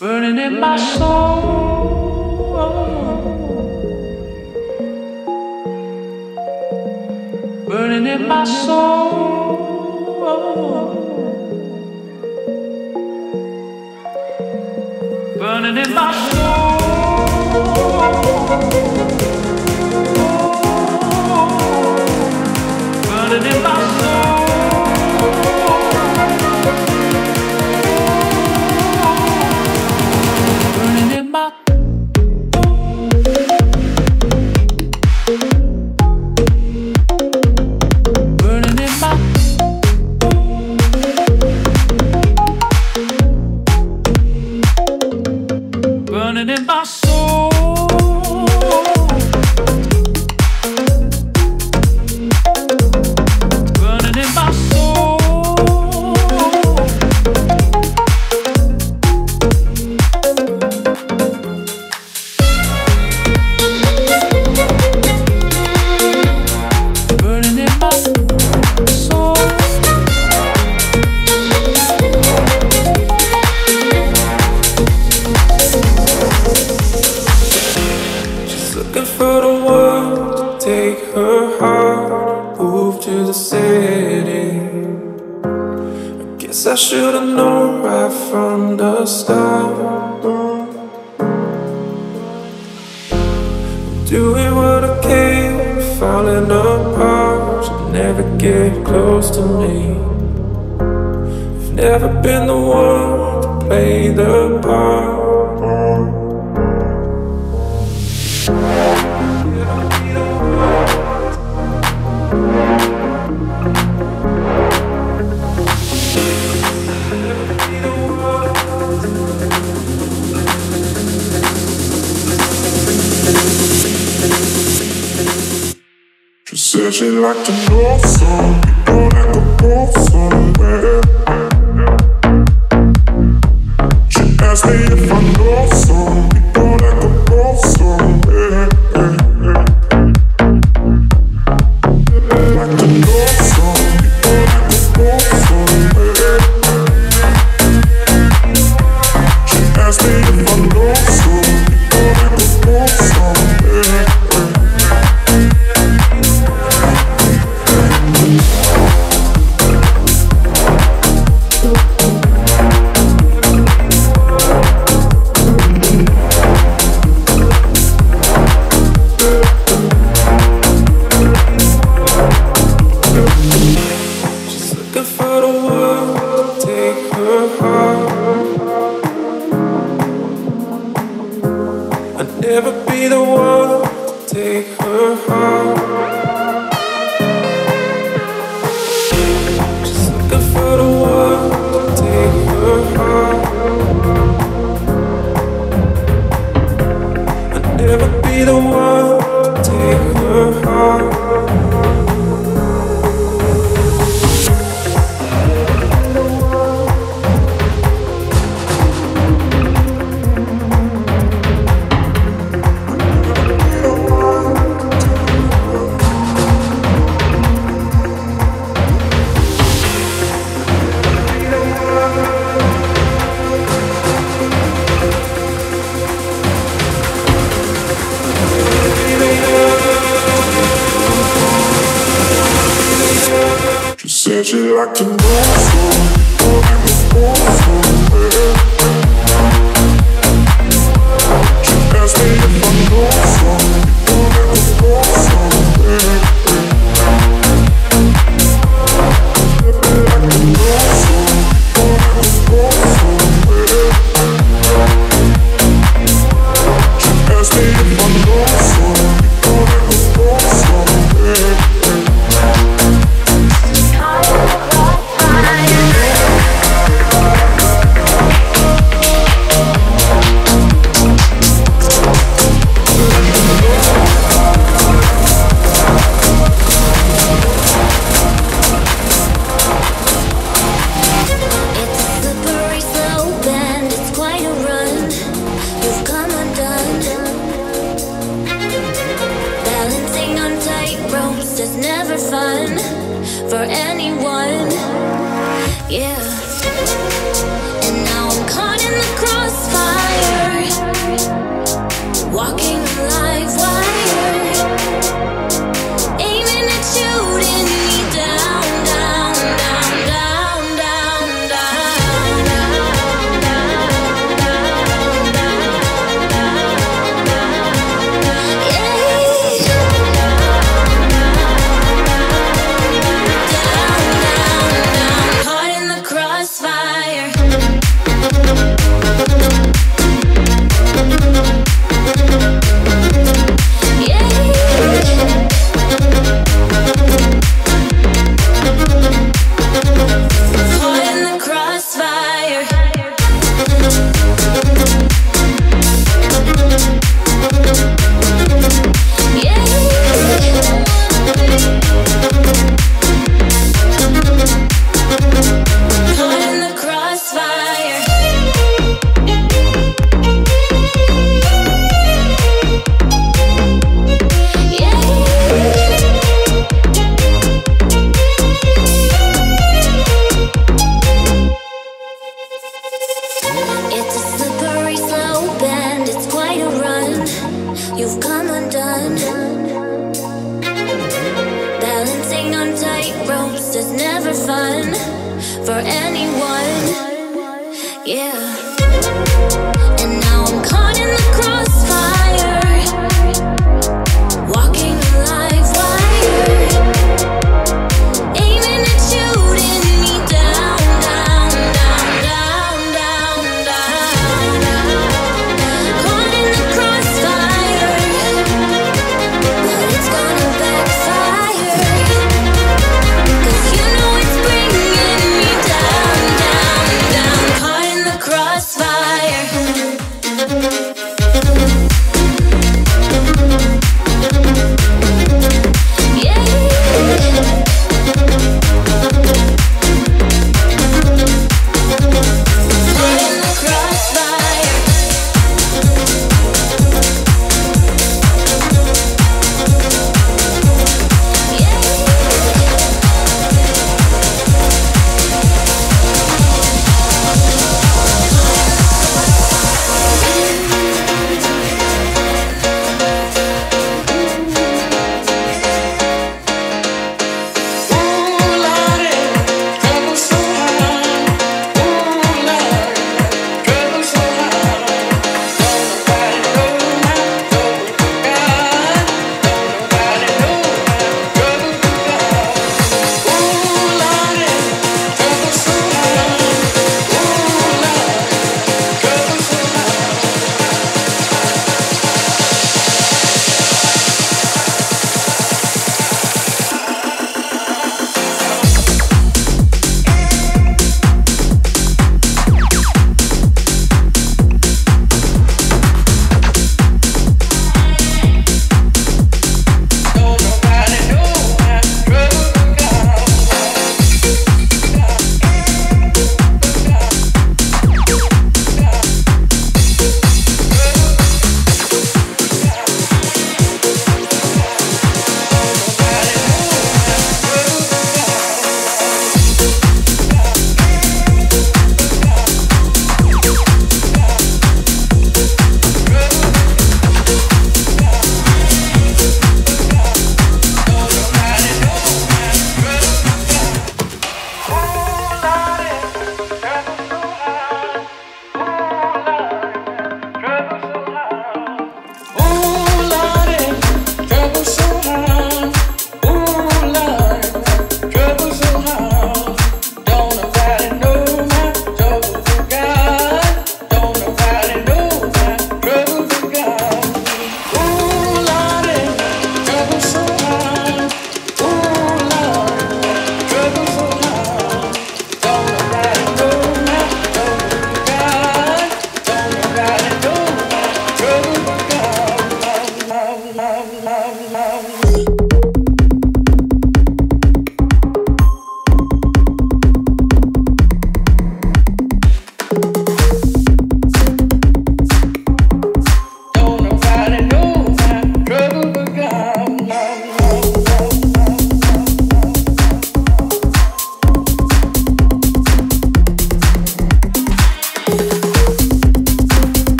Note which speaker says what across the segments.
Speaker 1: burning in my soul, burning in my soul, burning in my soul, burning in my soul. Burning in my soul, burning in my soul, burning in my soul. Looking for the one to take her heart, move to the city. I guess I should've known right from the start. Doing what I can, falling apart. You'll never get close to me. You've never been the one to play the part.
Speaker 2: She said she'd like to know some people that could go somewhere. She asked me if I know some people that could go somewhere. I'd like to know some people that could go somewhere. She asked me if I know some people that could go somewhere. I'd never be the one to take her heart. Just looking for the one to take her heart. I'd never be the one to take her heart. Said she'd like to know some people that could go somewhere. She asked me if I know some people that could go somewhere. I'd like to know some people that could go somewhere. She asked me if I know some people that could go somewhere.
Speaker 3: you've come undone. Balancing on tight ropes is never fun for anyone. Yeah. And now I'm caught in the crossfire, walking a live wire, aiming and shooting me down, down, down, down, down, down. Caught in the crossfire, but it's gonna backfire, 'cause you know it's bringing me down, down, down. Caught in the crossfire.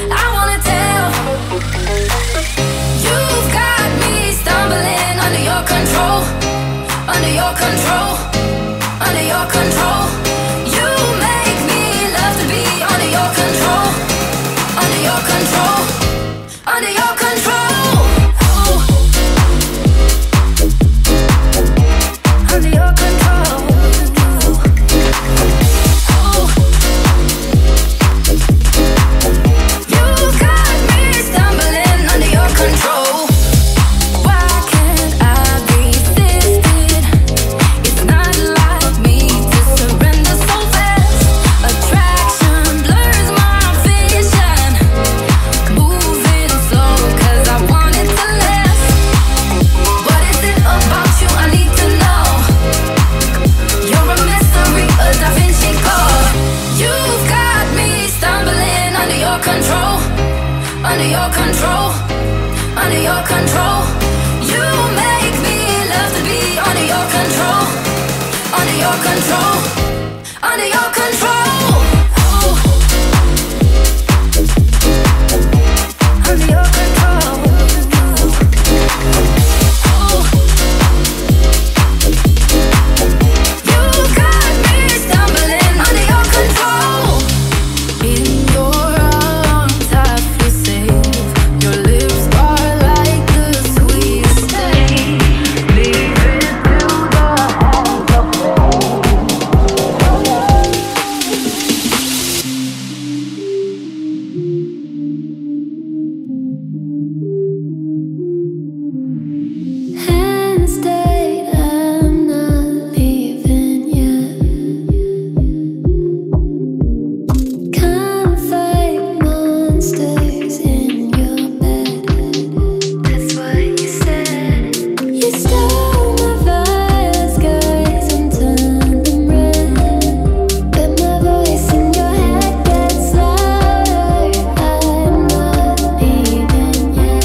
Speaker 3: Your under your control, under your control. You make me love to be under your control, under your control, under your control. Oh. Under your control. Oh. You got me stumbling under your control. In your arms I feel safe. Your lips are like the sweetest thing. Leave it to the hands of hands stayed, I'm not leaving yet. Can't fight monsters in your bed. That's what you said. You stole my fire skies and turned them red. But my voice in your head gets louder. I'm not leaving yet.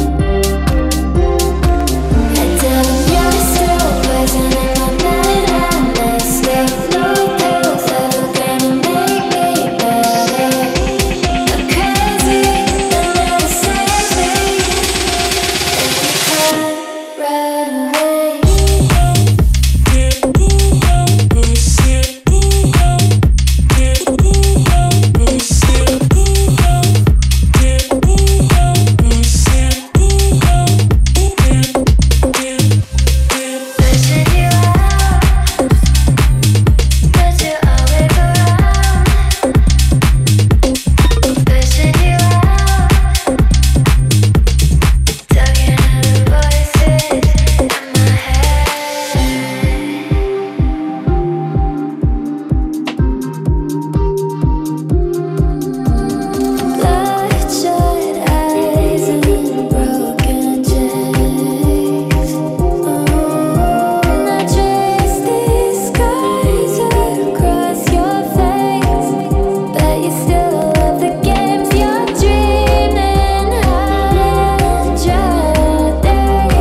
Speaker 3: I tell them you're still poison in my mind, and they stay. No pills ever gonna make me better. I'm crazy, they'll never save me. If you can't run away. Pushing you out, but you're always around. Pushing you out, talking to the voices in my head. Bloodshot eyes and broken chains. And I trace these scars across your face, but you still love the games you're dreaming. Hide your day.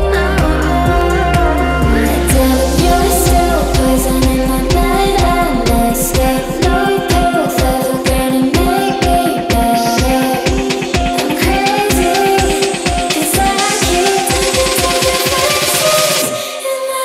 Speaker 3: I tell them you're still poison in my mind, and they stay. No pills ever gonna make me better. I'm crazy, 'cause I keep thinking of your faces in my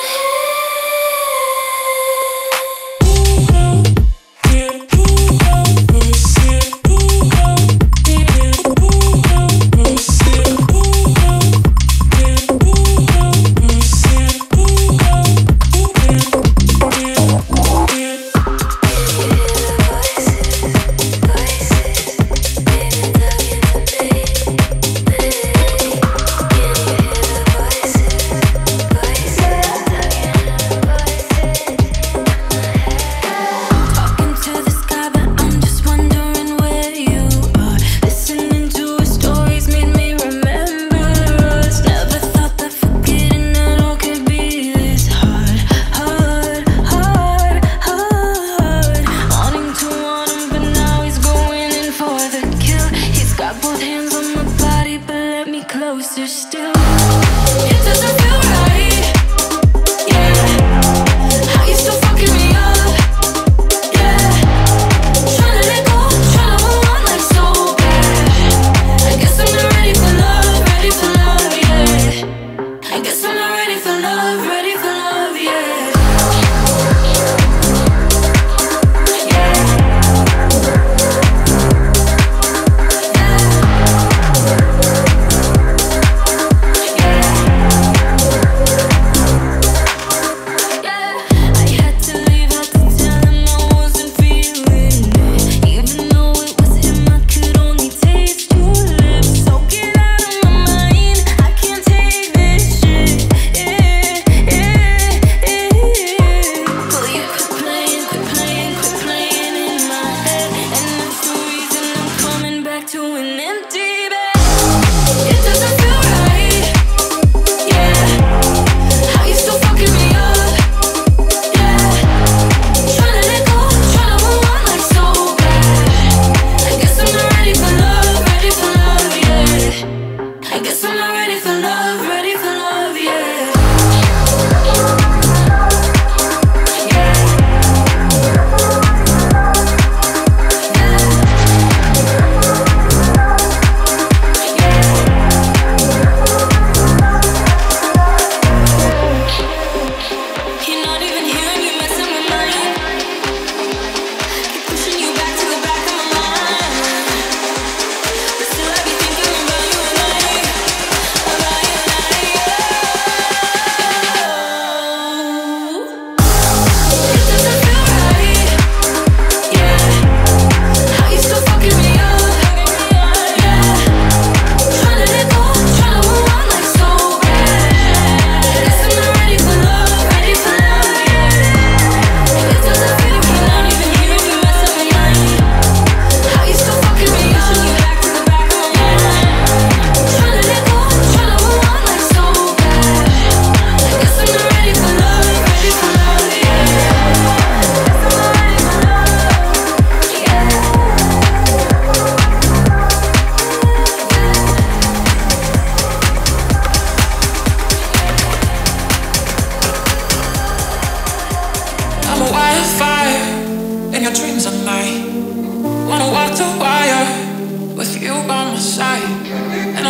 Speaker 3: talking to the sky, but I'm just wondering where you are. Listening to our stories made me remember us. Never thought that forgetting it all could be this hard, hard, hard, hard. Wanting to want him, but now he's going in for the kill. He's got both hands on my body, but let me closer still. It doesn't feel right, yeah. How you still fucking me up, yeah. Tryna let go, tryna move on like so bad. I guess I'm not ready for love, yeah. I guess I'm not ready for love, yeah. Yeah.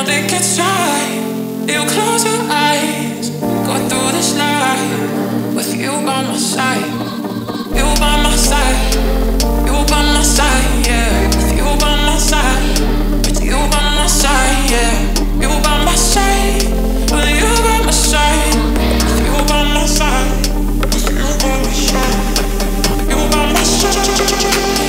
Speaker 1: don't think it's right. You close your eyes, go through this life with you by my side. You by my side. You by my side, yeah. With you by my side. With you by my side, yeah. You by my side. With you by my side. With you by my side. With you by my side. You by my side.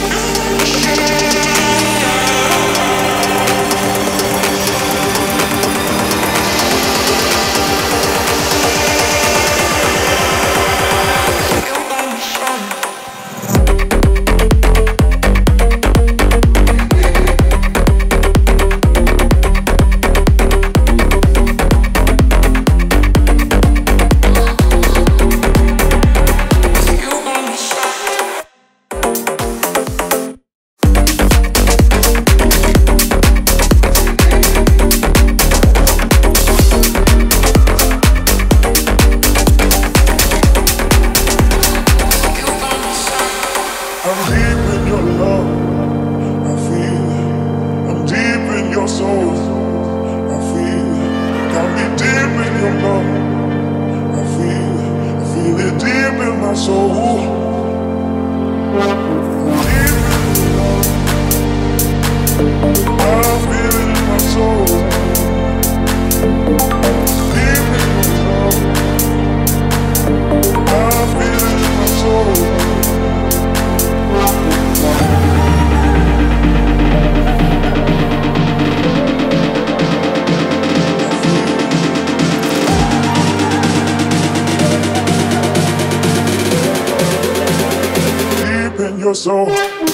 Speaker 2: So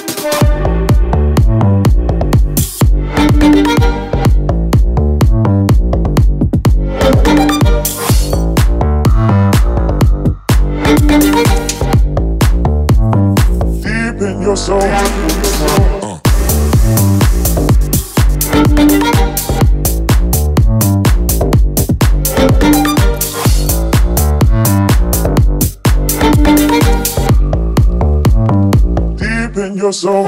Speaker 2: deep in your soul. Your soul.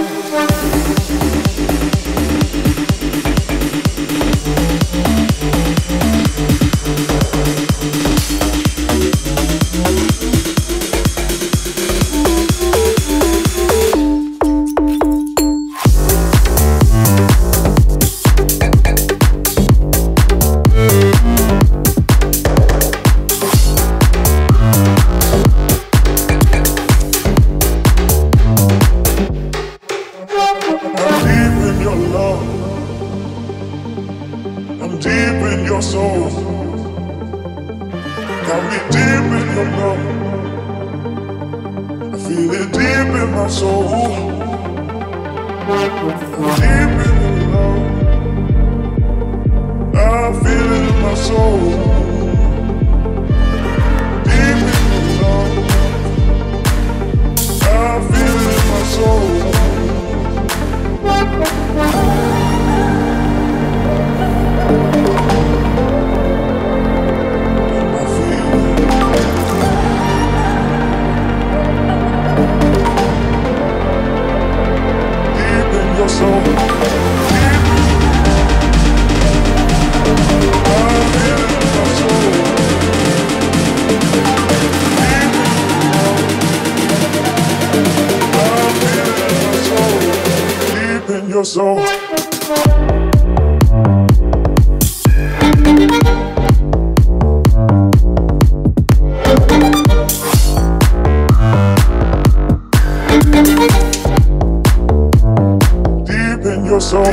Speaker 2: Your soul. Deep in your soul.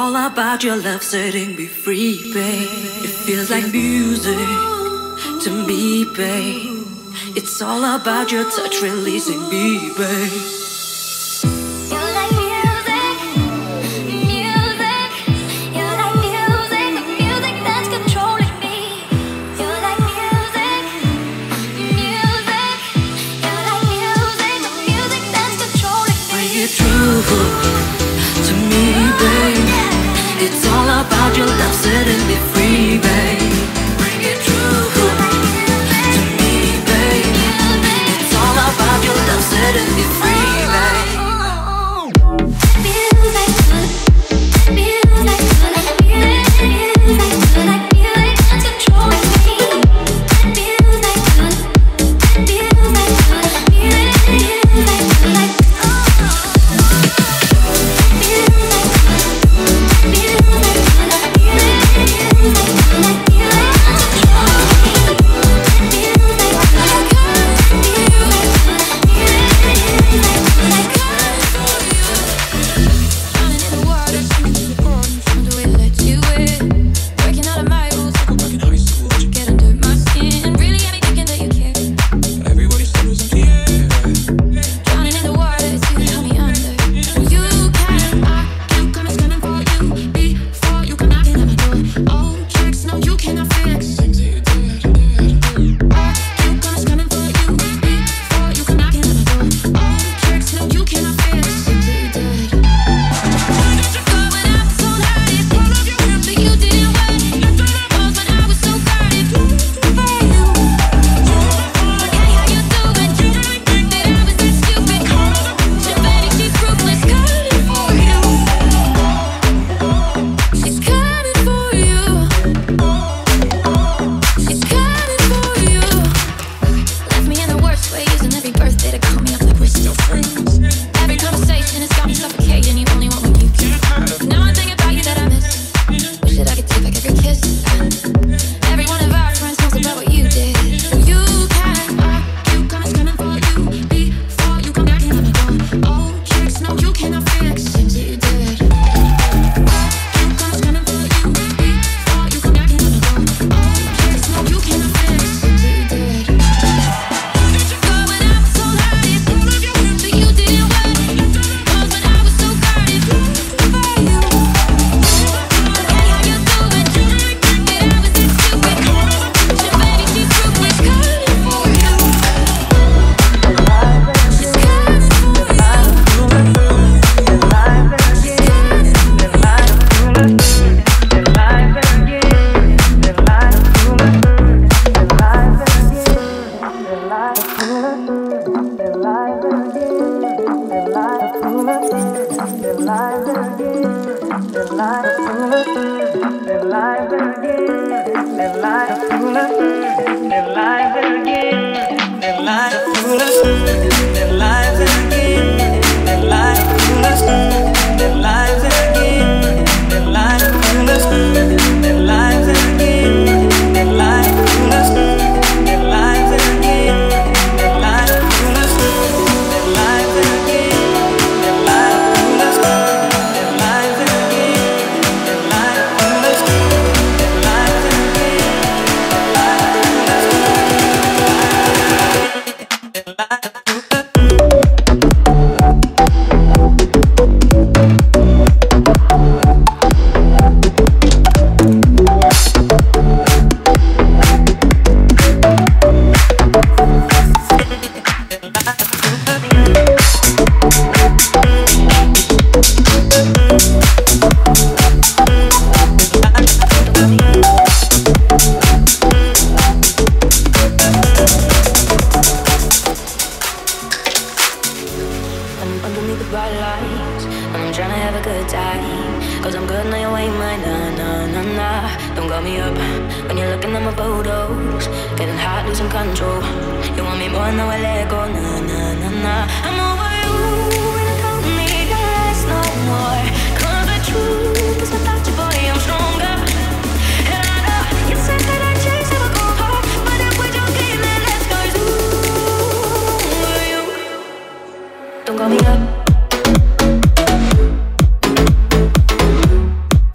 Speaker 4: all about your love setting me free, babe. It feels like music to me, babe. It's all about your touch releasing me, babe. To me, babe, it's all about your love setting me free, babe. Bring it true to me, babe. It's all about your love setting me free, babe.
Speaker 3: Don't call me up.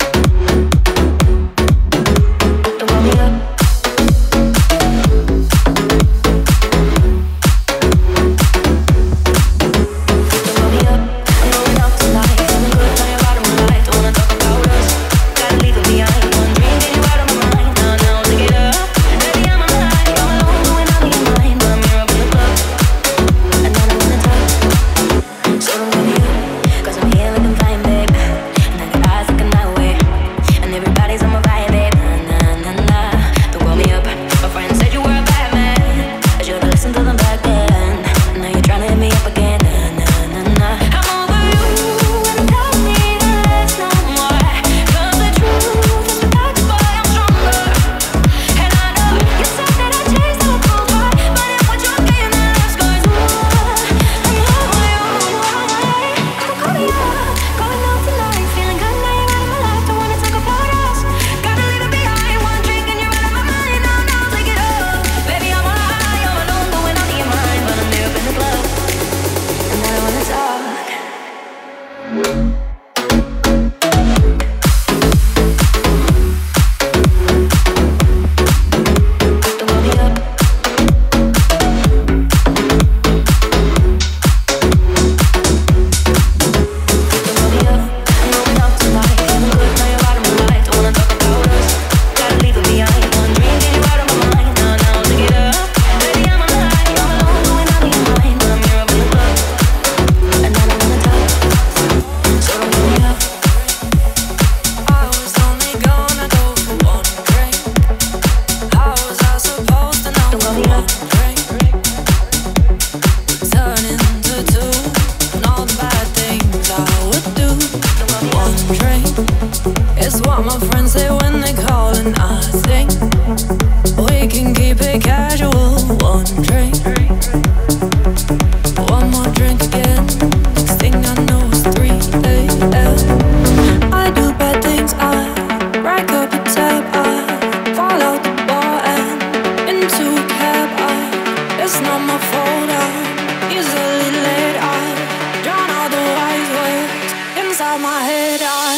Speaker 4: and I think we can keep it casual. One drink, one more drink again. Next thing I know it's 3 a.m. I do bad things, I rack up a tab, I fall out the bar and into a cab. It's not my fault, I'm easily late. I drown all the wise words inside my head.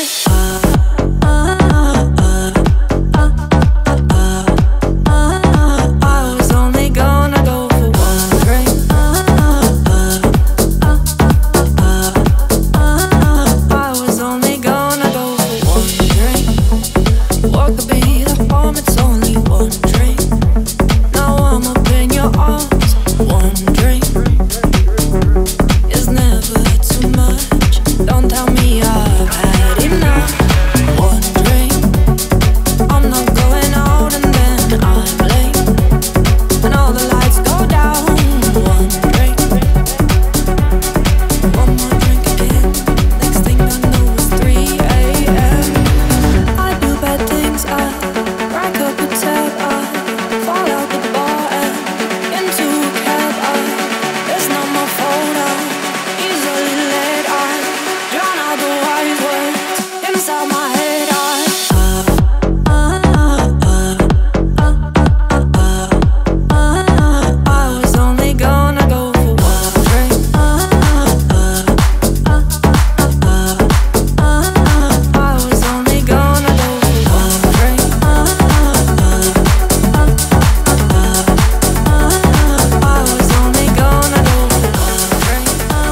Speaker 4: I was only gonna go for one drink. I was only gonna go for one drink. What could be the harm? It's only one drink. Now I'm up in your arms. One drink is never too much. Don't tell me I've had enough. One drink, I'm not going out and then I'm late and all the lights go down. One drink, one more drink again. Next thing I know it's 3 a.m. I do bad things, I rack up a tab, I fall out the bar and into a cab. It's not my fault, I'm easily late. I drown out the wise words inside my head. I was only gonna go for one drink. I was only gonna go for one drink. I was only gonna go for one drink.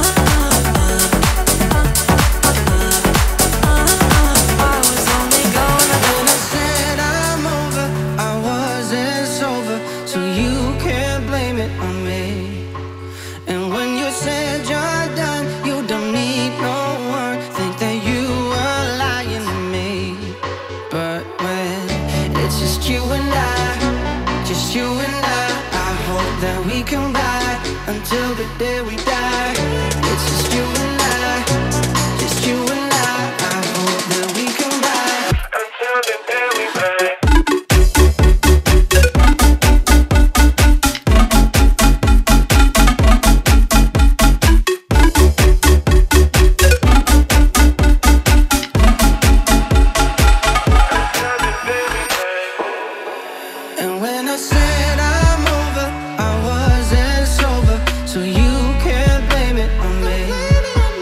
Speaker 4: I was only gonna go.
Speaker 5: When I said I'm over, I wasn't sober, so you can't blame it on me. And when you said you're done, you don't need no one. Think that you were lying to me. But when it's just you and I hope that we can ride until the day we die. It's just you and I, just you and I hope that we can ride until the day we die. And when I said I'm over, I wasn't sober, so you can't blame it on me.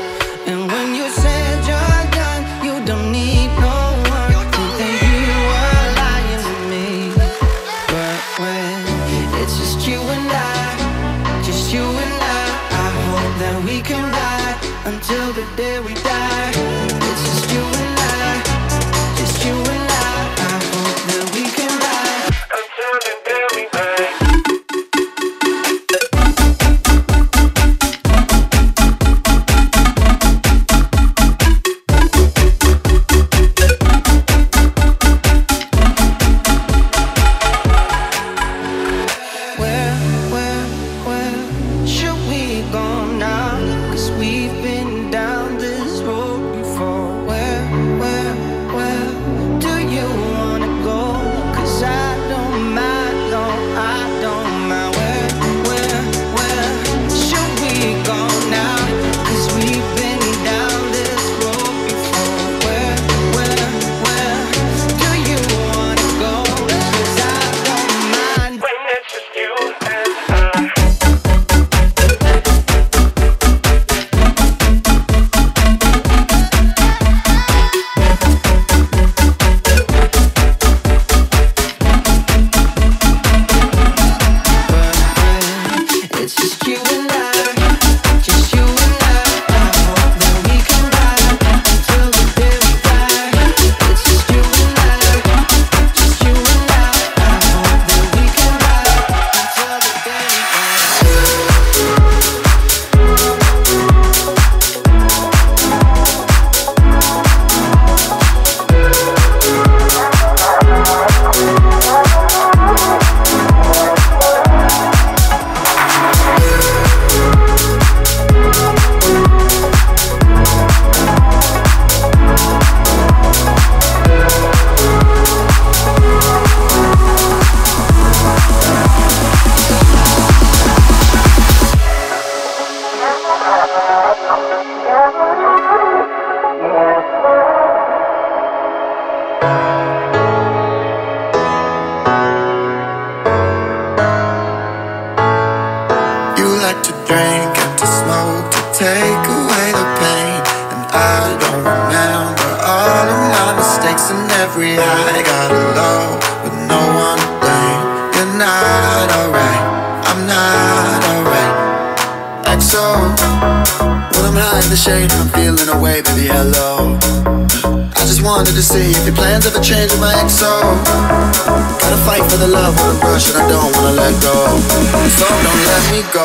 Speaker 6: I'm high in the shade and I'm feeling away, baby, hello. I just wanted to see if your plans ever change with my XO. Gotta fight for the love with a rush and I don't wanna let go. So don't let me go.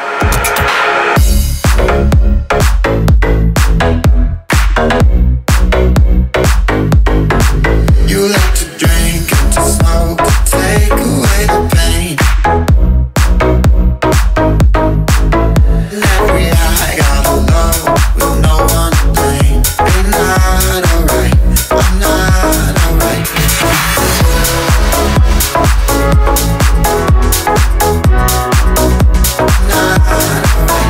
Speaker 6: You like to drink and to smoke to take away the pain. Every high got a low with no one to blame. I'm not alright, I'm not alright. Not alright.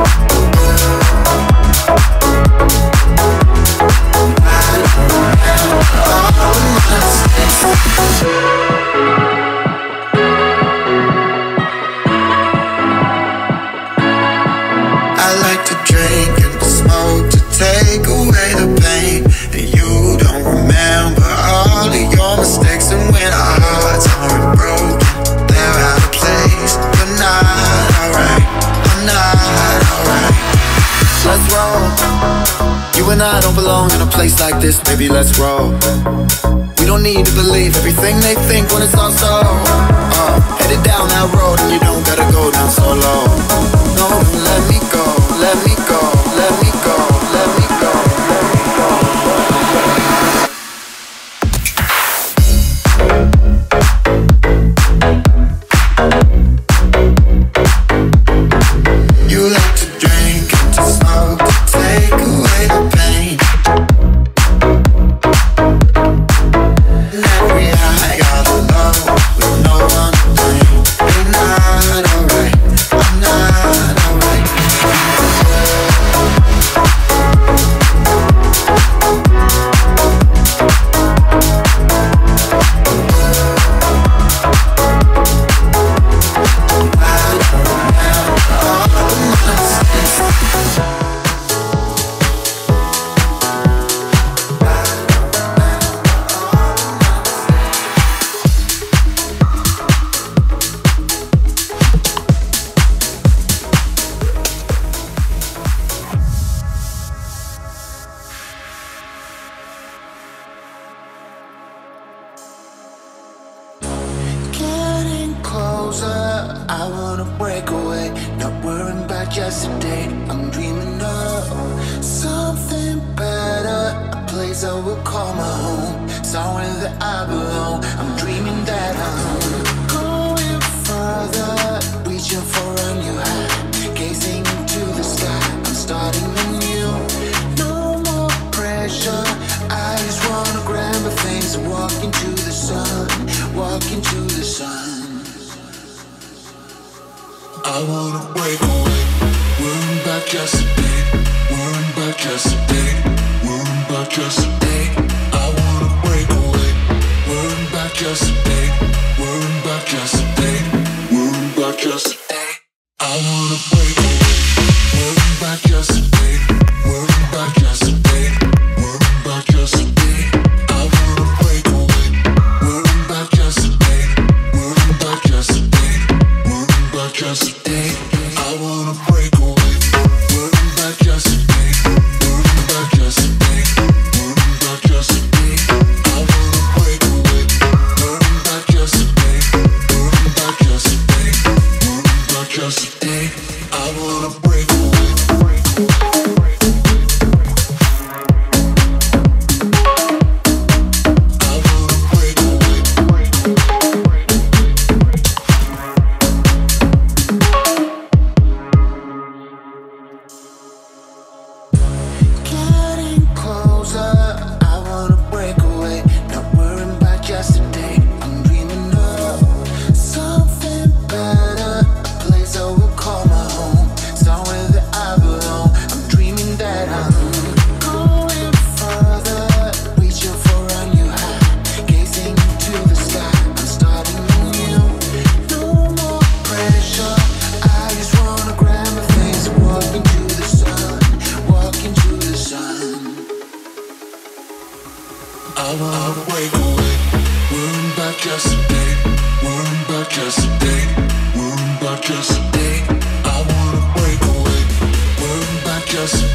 Speaker 6: I like to drink and to smoke to take away the pain. And you don't remember all of your mistakes. And when our hearts aren't broken, they're out of place. You're not alright, I'm not alright. Let's roll. You and I don't belong in a place like this, baby, let's roll. We don't need to believe everything they think when it's all so headed down that road and you don't gotta go down so low. No, let me go, let me go, let me go, let me go, let me go. You like to drink and to smoke to take away the pain. Every high got a low with no one to blame. I'm not alright, I'm not alright. Getting closer, I wanna break away. Not worrying about yesterday. I'm dreaming of something better, a place I will call my home, somewhere that I belong. I'm dreaming that I'm going further, reaching for a new high, gazing into the sky. I'm starting anew. No more pressure. I just wanna grab the things and walk into the sun, walk into the sun. I wanna break away, worrying about yesterday, worrying about yesterday, worrying about yesterday. I wanna break away, worrying about yesterday, worrying about yesterday, worrying about yesterday. I wanna break away, worrying about yesterday, worrying about yesterday, worrying about yesterday. I wanna break away, worrying about yesterday, worrying about yesterday, worrying about yesterday. I wanna break away, worrying about yesterday, worrying about yesterday, worrying about yesterday. I wanna break away, worrying about yesterday, worrying about yesterday, worrying about yesterday. I wanna break away. Getting closer, I wanna break away. Not worrying about yesterday. I'm dreaming of something better, a place I will call my home, somewhere that I belong. I'm dreaming that I'm going further, reaching for a new high, gazing into the sky. I'm starting anew. No more pressure. I just wanna grab my things and walk into the sun, walk into the sun. I wanna break away, worrying about yesterday, worrying about yesterday, worrying about yesterday. I wanna break away, worrying about yesterday.